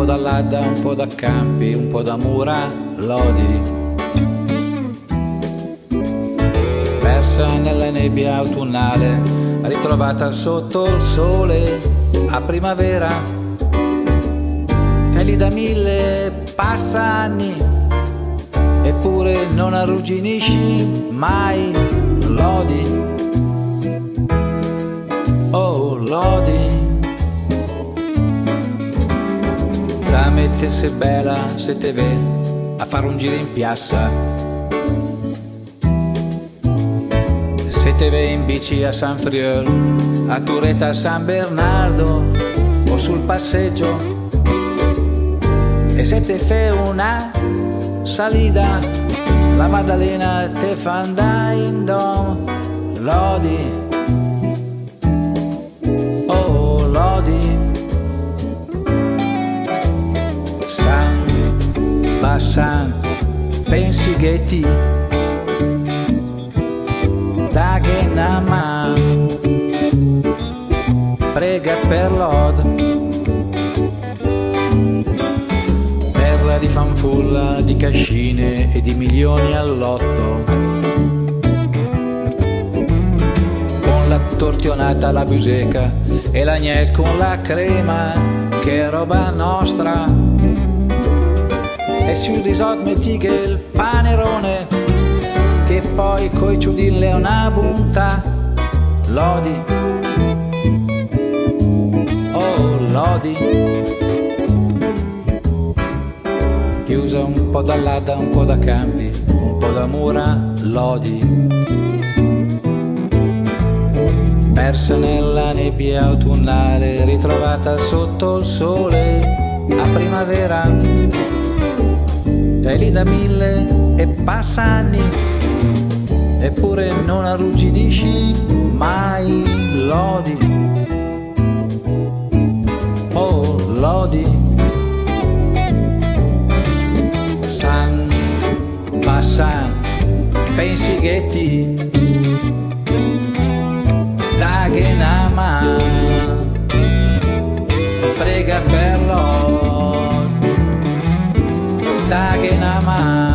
po' dall'Adda, un po' da Campi, un po' da Mura, Lodi. Persa nella nebbia autunnale, ritrovata sotto il sole a primavera. E lì da 1000 passa anni, eppure non arrugginisci mai, Lodi. Oh, Lodi. La mettesse bella se te ve a fare un giro in piazza, se te ve in bici a San Friol, a Tureta a San Bernardo o sul passeggio, e se te fe una salida la Maddalena te fa andare in dom, Lodi. Oh, Lodi. San Pensighetti da Ghenaman, prega per Lod, terra di fanfulla, di cascine e di milioni all'otto, con la tortionata, la buseca e l'agnel con la crema, che è roba nostra. E su di sot metti che il panerone, che poi coi ciudille è una bunta, Lodi. Oh, Lodi. Chiusa un po' dall'Adda, un po' da Campi, un po' da Mura, Lodi. Persa nella nebbia autunnale, ritrovata sotto il sole a primavera. Sei lì da 1000 e passa anni, eppure non arrugginisci mai, Lodi. Oh, Lodi. San Pensighetti da Ghenaman, prega per Lodi. Da Ghenaman.